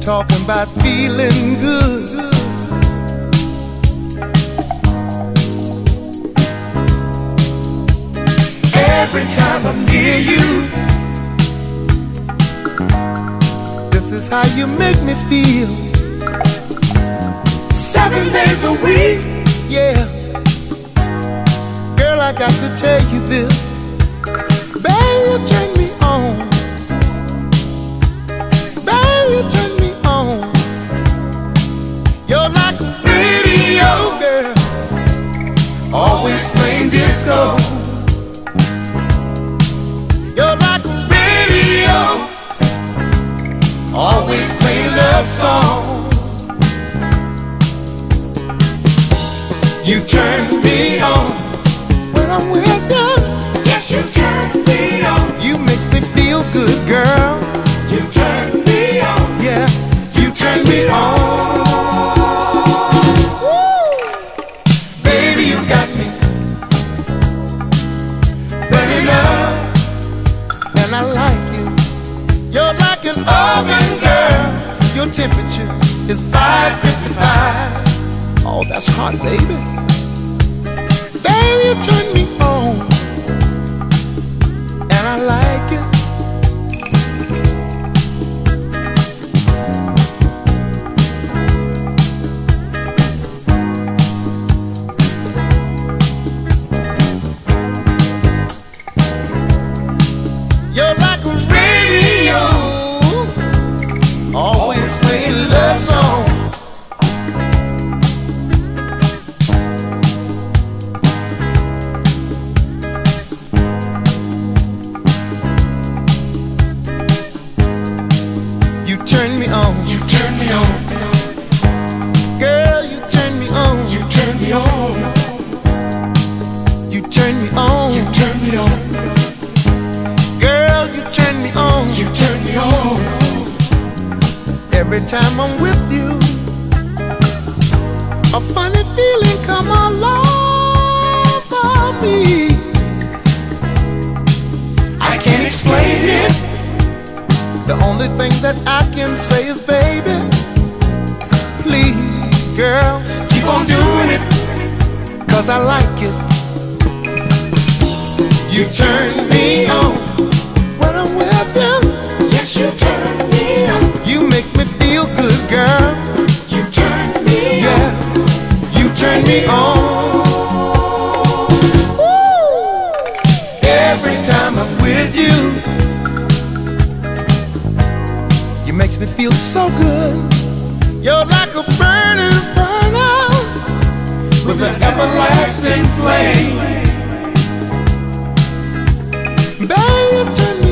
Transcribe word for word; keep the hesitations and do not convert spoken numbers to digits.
talking about feeling good. Every time I'm near you, this is how you make me feel. Seven days a week, yeah. Girl, I got to tell you this. Baby, you turn me on. Baby, you turn me on. You're like a radio, girl, always playing disco. You're like a radio, always playing love songs. You turn me on when I'm with you. Yes, you turn me on. You makes me feel good, girl. You turn me on. Yeah, you turn me on. Woo! Baby, you got me burning up, and I like you. You're like an oven, girl. Your temperature is five fifty-five. Oh, that's hot, baby. Baby, you turn me on, and I like it. You're like a radio, always playing love songs. You turn me on. You turn me on. Girl, you turn me on. You turn me on. You turn me on. You turn me on. Girl, you turn me on. You turn me on. Every time I'm with you, a funny feeling come all over me. I can't explain it. The only thing that I can say is, baby, please, girl, keep on doing it, 'cause I like it. You turn me on when I'm with you. Yes, you turn me on. You makes me feel good, girl. You turn me on. Yeah, you turn me on. Woo! Every time I'm with you, you makes me feel so good. You're like a burning inferno with an everlasting flame. Baby, you turn me